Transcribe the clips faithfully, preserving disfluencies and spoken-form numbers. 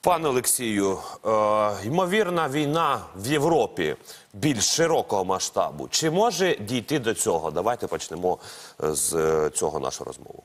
Пане Олексію, е, ймовірна війна в Європі більш широкого масштабу. Чи може дійти до цього? Давайте почнемо з цього нашу розмову.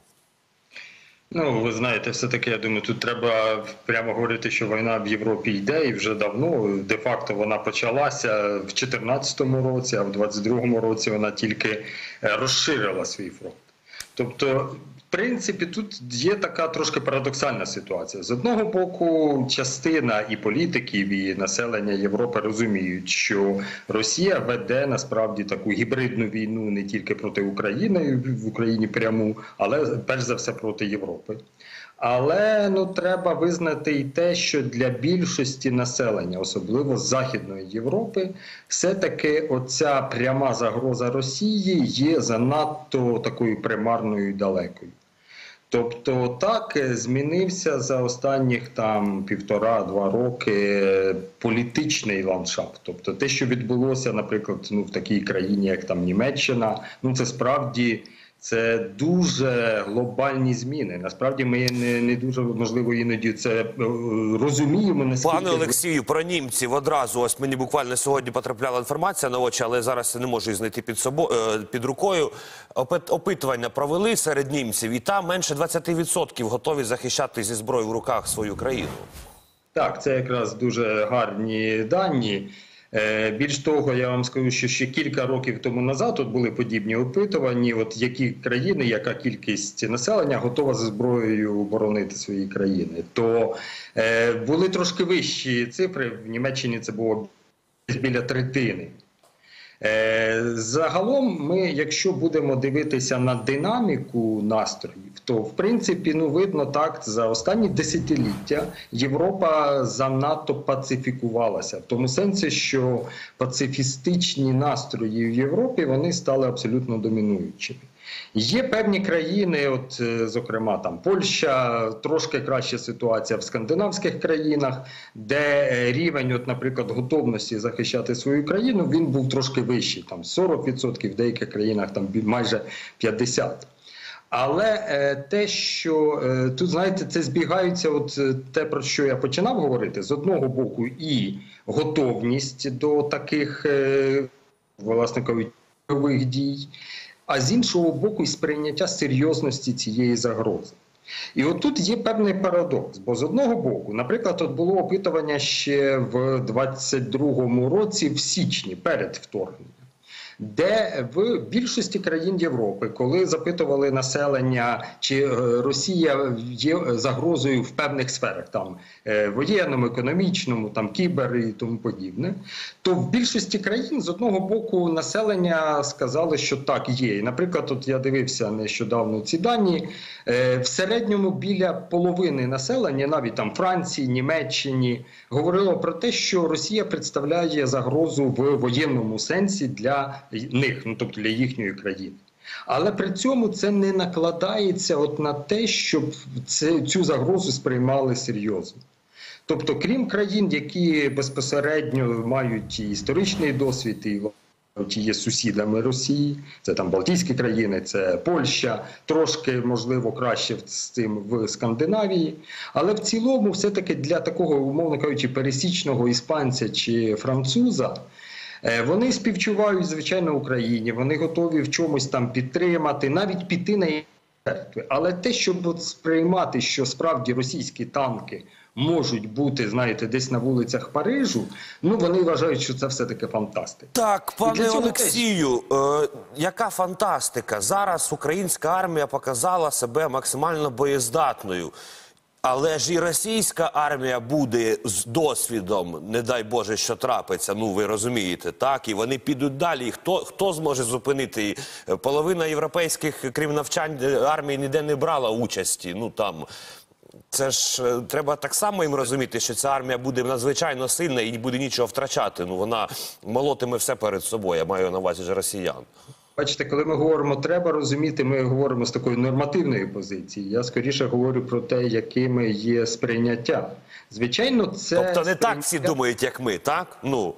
Ну, ви знаєте, все-таки, я думаю, тут треба прямо говорити, що війна в Європі йде і вже давно. Де-факто вона почалася в дві тисячі чотирнадцятому році, а в двадцять другому році вона тільки розширила свій фронт. Тобто, в принципі, тут є така трошки парадоксальна ситуація. З одного боку, частина і політиків, і населення Європи розуміють, що Росія веде насправді таку гібридну війну не тільки проти України, в Україні пряму, але перш за все проти Європи. Але ну, треба визнати і те, що для більшості населення, особливо з Західної Європи, все-таки оця пряма загроза Росії є занадто такою примарною і далекою. Тобто так змінився за останніх там півтора-два роки політичний ландшафт. Тобто те, що відбулося, наприклад, ну, в такій країні, як там Німеччина, ну це справді це дуже глобальні зміни. Насправді ми не, не дуже, можливо, іноді це розуміємо. Наскільки... Пане Олексію, про німців одразу. Ось мені буквально сьогодні потрапляла інформація на очі, але зараз не можу її знайти під, собою, під рукою. Опитування провели серед німців, і там менше двадцяти відсотків готові захищати зі зброєю в руках свою країну. Так, це якраз дуже гарні дані. Більш того, я вам скажу, що ще кілька років тому назад тут були подібні опитування, от які країни, яка кількість населення готова зі зброєю боронити свої країни. То е, були трошки вищі цифри, в Німеччині це було біля третини. Е, загалом ми, якщо будемо дивитися на динаміку настроїв, то в принципі, ну, видно так, за останні десятиліття Європа занадто пацифікувалася. В тому сенсі, що пацифістичні настрої в Європі, вони стали абсолютно домінуючими. Є певні країни, от, зокрема там Польща, трошки краща ситуація в скандинавських країнах, де рівень, от, наприклад, готовності захищати свою країну, він був трошки вищий, там сорок відсотків, в деяких країнах там майже п'ятдесят відсотків. Але е, те, що е, тут, знаєте, це збігаються, от те, про що я починав говорити, з одного боку і готовність до таких, е, власне кажучи, бойових дій, а з іншого боку і сприйняття серйозності цієї загрози. І от тут є певний парадокс, бо з одного боку, наприклад, от було опитування ще в двадцять другому році, в січні, перед вторгненням, де в більшості країн Європи, коли запитували населення, чи Росія є загрозою в певних сферах, там воєнному, економічному, там кібер і тому подібне, то в більшості країн з одного боку населення сказали, що так, є. І, наприклад, от я дивився нещодавно ці дані, в середньому біля половини населення, навіть там Франції, Німеччині, говорило про те, що Росія представляє загрозу в воєнному сенсі для них, ну тобто для їхньої країни. Але при цьому це не накладається от на те, щоб це, цю загрозу сприймали серйозно. Тобто, крім країн, які безпосередньо мають і історичний досвід, і є сусідами Росії, це там Балтійські країни, це Польща, трошки, можливо, краще з цим в Скандинавії. Але в цілому, все-таки для такого, умовно кажучи, пересічного іспанця чи француза, вони співчувають, звичайно, Україні, вони готові в чомусь там підтримати, навіть піти на її жертви. Але те, щоб сприймати, що справді російські танки можуть бути, знаєте, десь на вулицях Парижу, ну вони вважають, що це все-таки фантастика. Так, пане Олексію, е, яка фантастика? Зараз українська армія показала себе максимально боєздатною. Але ж і російська армія буде з досвідом, не дай Боже, що трапиться, ну ви розумієте, так? І вони підуть далі. І хто, хто зможе зупинити? Половина європейських, крім навчань, армії ніде не брала участі. Ну там, це ж треба так само їм розуміти, що ця армія буде надзвичайно сильна і не буде нічого втрачати. Ну вона молотиме все перед собою, я маю на увазі ж росіян. Бачите, коли ми говоримо «треба розуміти», ми говоримо з такої нормативної позиції. Я скоріше говорю про те, якими є сприйняття. Звичайно, це... Тобто не сприйняття... так всі думають, як ми, так? Ну...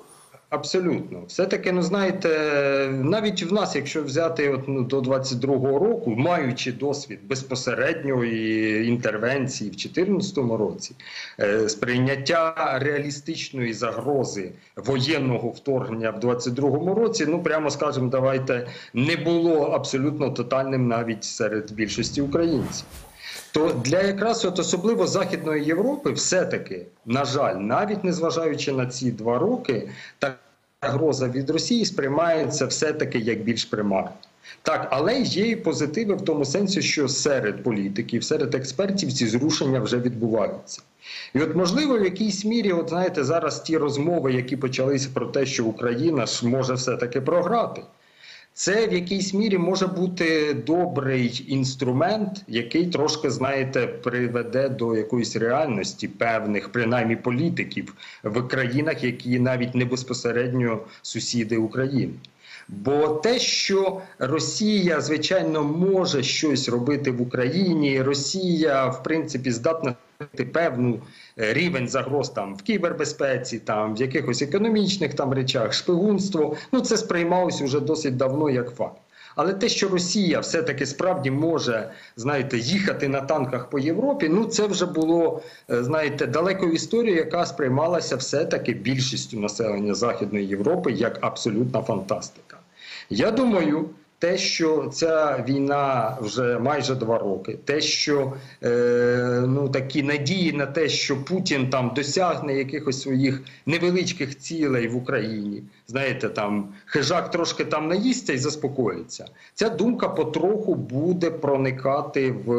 Абсолютно. Все-таки, ну знаєте, навіть в нас, якщо взяти от, ну, до двадцять другого року, маючи досвід безпосередньої інтервенції в дві тисячі чотирнадцятому році, е, сприйняття реалістичної загрози воєнного вторгнення в двадцять другому році, ну прямо скажемо, давайте, не було абсолютно тотальним навіть серед більшості українців. То для якраз от особливо Західної Європи все-таки, на жаль, навіть незважаючи на ці два роки, та загроза від Росії сприймається все-таки як більш примарна. Так, але є і позитиви в тому сенсі, що серед політиків, серед експертів ці зрушення вже відбуваються. І от, можливо, в якійсь мірі, от знаєте, зараз ті розмови, які почалися про те, що Україна ж може все-таки програти, це в якійсь мірі може бути добрий інструмент, який трошки, знаєте, приведе до якоїсь реальності певних, принаймні, політиків в країнах, які навіть не безпосередньо сусіди України. Бо те, що Росія, звичайно, може щось робити в Україні, Росія, в принципі, здатна певну рівень загроз там в кібербезпеці, там в якихось економічних там речах, шпигунство, ну це сприймалось уже досить давно як факт. Але те, що Росія все-таки справді може, знаєте, їхати на танках по Європі, ну це вже було, знаєте, далекою історією, яка сприймалася все-таки більшістю населення Західної Європи як абсолютна фантастика. Я думаю, те, що ця війна вже майже два роки, те, що е, ну, такі надії на те, що Путін там досягне якихось своїх невеличких цілей в Україні, знаєте, там хижак трошки там наїсться і заспокоїться, ця думка потроху буде проникати в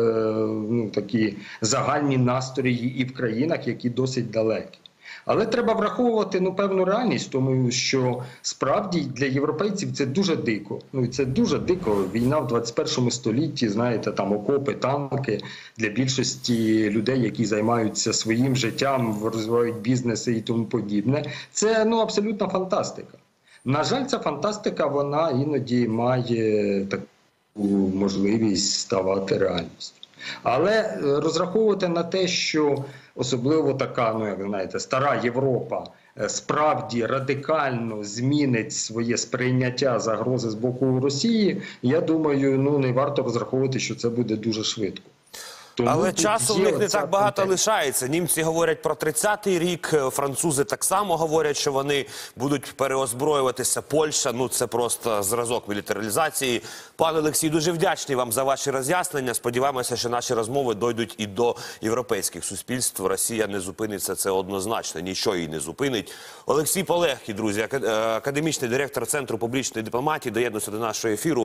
ну, такі загальні настрої і в країнах, які досить далекі. Але треба враховувати ну, певну реальність, тому що справді для європейців це дуже дико. Ну, це дуже дико. Війна в двадцять першому столітті, знаєте, там окопи, танки для більшості людей, які займаються своїм життям, розвивають бізнеси і тому подібне. Це ну, абсолютна фантастика. На жаль, ця фантастика, вона іноді має таку можливість ставати реальністю. Але розраховувати на те, що особливо така, ну, як знаєте, стара Європа справді радикально змінить своє сприйняття загрози з боку Росії, я думаю, ну, не варто розраховувати, що це буде дуже швидко. Тому Але часу в них не так багато тенденція. лишається. Німці говорять про тридцятий рік, французи так само говорять, що вони будуть переозброюватися. Польща, ну це просто зразок мілітаризації. Пане Олексій, дуже вдячний вам за ваші роз'яснення. Сподіваємося, що наші розмови дойдуть і до європейських суспільств. Росія не зупиниться, це однозначно, нічого її не зупинить. Олексій Полегкий, друзі, академічний директор Центру публічної дипломатії, доєднується до нашого ефіру.